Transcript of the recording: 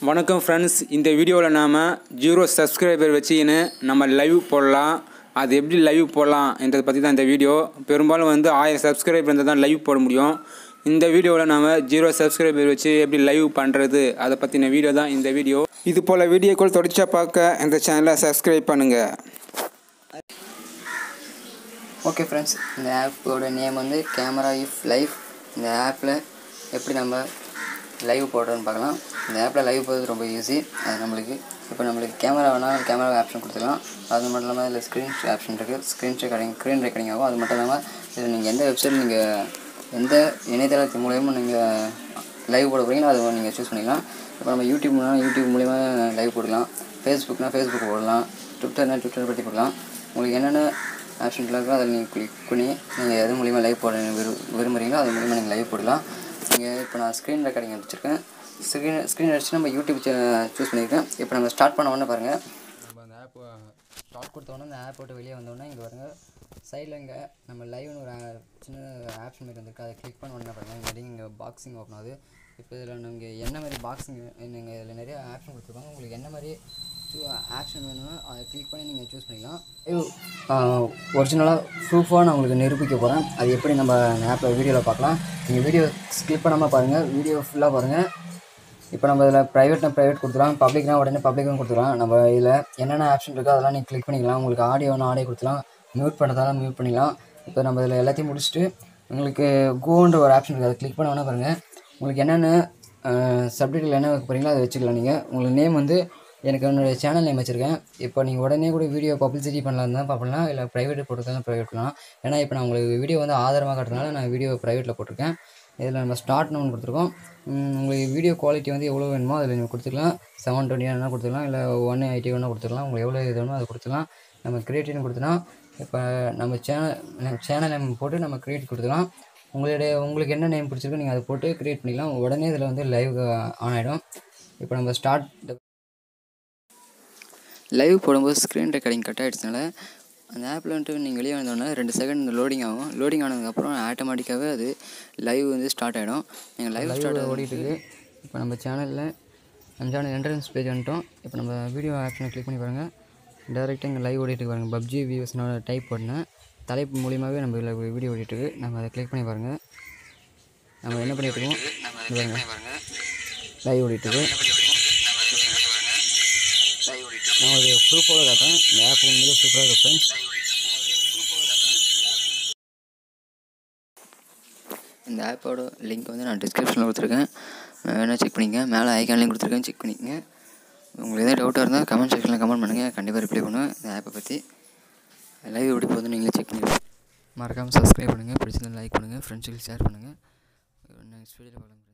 வணக்கம் ஃப்ரெண்ட்ஸ், இந்த வீடியோவில் நாம் 0 சப்ஸ்கிரைபர் வச்சுக்கின்னு நம்ம லைவ் போடலாம். அது எப்படி லைவ் போடலாம் என்றதை பற்றி தான் இந்த வீடியோ. பெரும்பாலும் 1000 சப்ஸ்கிரைபர் இருந்தால் தான் லைவ் போட முடியும். இந்த வீடியோவில் நாம் 0 சப்ஸ்கிரைபர் வச்சு எப்படி லைவ் பண்ணுறது அதை பற்றின வீடியோ தான் இந்த வீடியோ. இது போல் வீடியோக்கள் தொடர்ச்சியாக பார்க்க இந்த சேனலை சப்ஸ்கிரைப் பண்ணுங்கள். ஓகே ஃப்ரெண்ட்ஸ், இந்த ஆப்போட நேம் கேமரா இஃப் லைவ். இந்த ஆப்பில் எப்படி நம்ம லைவ் போடுறோன்னு பார்க்கலாம். இந்த ஆப்பில் லைவ் போடுறது ரொம்ப ஈஸி. அது நம்மளுக்கு இப்போ கேமரா வேணால் கேமரா ஆப்ஷன் கொடுத்துக்கலாம். அது மட்டும் இல்லாமல் இதில் ஸ்க்ரீன் ஆப்ஷன் இருக்குது. ஸ்க்ரீன் ரெக்கார்டிங் ஆகும். அது மட்டும் இல்லாமல் இதில் நீங்கள் எந்த வெப்சைட் எந்த இணையதளத்தின் மூலயமா நீங்கள் லைவ் போட போகிறீங்களோ அதை நீங்கள் சூஸ் பண்ணிக்கலாம். இப்போ நம்ம யூடியூப் மூலிமா லைவ் போடலாம். ஃபேஸ்புக் போடலாம். ட்விட்டர் பற்றி போடலாம். உங்களுக்கு என்னென்ன ஆப்ஷன் இருக்கோ அதில் நீங்கள் கிளிக் பண்ணி நீங்கள் எது மூலிமா லைவ் போட விரும்புகிறீங்களோ அது மூலிமா நீங்கள் லைவ் போடலாம். நீங்கள் இப்போ நான் ஸ்க்ரீன் ரெக்கார்டிங் வச்சுருக்கேன். ஸ்க்ரீன் அடிச்சு நம்ம யூடியூப் சூஸ் பண்ணியிருக்கேன். இப்போ நம்ம ஸ்டார்ட் பண்ண உடனே பாருங்கள், நம்ம அந்த ஆப் ஸ்டார்ட் கொடுத்தோடனே அந்த ஆப் போட்டு வெளியே வந்தோடனே இங்கே பாருங்கள், சைடில் இங்கே நம்ம லைவ்னு ஒரு சின்ன ஆப்ஷன் மாதிரி வந்துருக்கு. அதை கிளிக் பண்ண உடனே பாருங்கள், இங்கே பாக்ஸிங் ஓப்பன் ஆகுது. இப்போ இதில் நீங்கள் என்ன மாதிரி பாக்ஸிங் நீங்கள் இதில் நிறைய ஆப்ஷன் கொடுத்துருக்காங்க. உங்களுக்கு என்ன மாதிரி ஆப்ஷன் வேணும்னா அதை கிளிக் பண்ணி நீங்கள் சூஸ் பண்ணிக்கலாம். ஒரிஜினலாக ப்ரூஃபாக நான் உங்களுக்கு நிரூபிக்க போகிறேன். அது எப்படி நம்ம ஆப்பில் வீடியோவில் பார்க்கலாம். நீங்கள் வீடியோ ஸ்கிப் பண்ணாமல் பாருங்கள், வீடியோ ஃபுல்லாக பாருங்கள். இப்போ நம்ம இதில் ப்ரைவேட் கொடுத்துக்கலாம், பப்ளிக்னா உடனே பப்ளிக்கும் கொடுத்துக்கலாம். நம்ம இதில் என்னென்ன ஆப்ஷன் இருக்கோ அதெல்லாம் நீங்கள் கிளிக் பண்ணிக்கலாம். உங்களுக்கு ஆடியோனா ஆடியோ கொடுத்துக்கலாம், மியூட் பண்ணுறதால மியூட் பண்ணிக்கலாம். இப்போ நம்ம இதில் எல்லாத்தையும் முடிச்சுட்டு உங்களுக்கு கோன்ற ஒரு ஆப்ஷன் இருக்குது. அதை கிளிக் பண்ண உடனே பாருங்கள், உங்களுக்கு என்னென்ன சப்ஜெக்டில் என்ன வைக்க போகிறீங்களோ அதை வச்சுக்கலாம். நீங்கள் உங்களுக்கு நேம் எனக்கு என்னுடைய சேனல் நேம் வச்சுருக்கேன். இப்போ நீங்கள் உடனே கூட வீடியோ பப்ளிசிட்டி பண்ணலாம் தான் பார்க்கலாம், இல்லை ப்ரைவேட் போட்டுருந்தாலும் ப்ரைவேட் பண்ணலாம். ஏன்னா இப்போ நான் உங்களுக்கு வீடியோ ஆதாரமாக காட்டுறதுனால நான் வீடியோ ப்ரைவேட்டில் போட்டிருக்கேன். இதில் நம்ம ஸ்டார்ட்னு ஒன்று கொடுத்துருக்கோம். உங்களுக்கு வீடியோ குவாலிட்டி எவ்வளோ வேணுமோ அதில் நீங்கள் கொடுத்துக்கலாம். 720 வேணால் கொடுத்துக்கலாம், இல்லை 180 வேணால் கொடுத்துக்கலாம். உங்களுக்கு எவ்வளோ இது வேணுமோ அதை கொடுத்துக்கலாம். நம்ம கிரியேட்டிவ்னு கொடுத்தோன்னா இப்போ நம்ம சேனல் நேம் போட்டு நம்ம கிரியேட் கொடுத்துக்கலாம். உங்களுக்கு என்ன நேம் பிடிச்சிருக்கோ நீங்கள் அதை போட்டு கிரியேட் பண்ணிக்கலாம். உடனே இதில் லைவ் ஆன் ஆகிடும். இப்போ நம்ம லைவ் போடும்போது ஸ்க்ரீன் ரெக்கார்டிங் கட் ஆகிடுச்சனால அந்த ஆப்பில் நீங்கள் வெளியே வந்தோடனே 2 செகண்ட் லோடிங் ஆகும். லோடிங் ஆனதுக்கப்புறம் ஆட்டோமேட்டிக்காகவே அது லைவ் ஸ்டார்ட் ஆகிடும். நீங்கள் லைவ் ஸ்டார்ட் ஓடிட்டுருக்கு. இப்போ நம்ம சேனல் என்ட்ரன்ஸ் பேஜ் வந்துட்டோம். இப்போ நம்ம வீடியோ ஆப்ஷனை கிளிக் பண்ணி பாருங்கள், டேரெக்டாக இங்கே லைவ் ஓடிட்டு பாருங்கள். பப்ஜி வியூஸ்னோட டைப் பண்ணேன், தலைப்பு மூலியமாகவே நம்ம இதில் வீடியோ ஓடிட்டுருக்கு. நம்ம அதை கிளிக் பண்ணி பாருங்கள். நம்ம என்ன பண்ணிட்டுருக்கோம் பாருங்கள், லைவ் ஓடிட்டுருக்கு. நான் ஒரு ப்ரூஃபோட காட்டுறேன். இந்த ஆப் உண்மையிலே சூப்பராக இருக்கும் ஃப்ரெண்ட்ஸ். இந்த ஆப்போட லிங்க் நான் டிஸ்கிரிப்ஷனில் கொடுத்துருக்கேன், வேணால் செக் பண்ணிக்கங்க. மேலே ஐக்கான்லேயும் கொடுத்துருக்கேன், செக் பண்ணிக்கங்க. உங்களுக்கு எதாவது டவுட்டாக இருந்தால் கமெண்ட் செக்ஷனில் கமெண்ட் பண்ணுங்கள், கண்டிப்பாக ரிப்ளை பண்ணுவேன். இந்த ஆப்பை பற்றி லைவ் எப்படி போகுதுன்னு நீங்களே செக் பண்ணிக்கலாம். மறக்காமல் சப்ஸ்கிரைப் பண்ணுங்கள், பிடிச்சிருந்தால் லைக் பண்ணுங்கள், ஃப்ரெண்ட்ஸுக்கு ஷேர் பண்ணுங்கள். நெக்ஸ்ட் வீடியோவில் பார்க்கலாம்.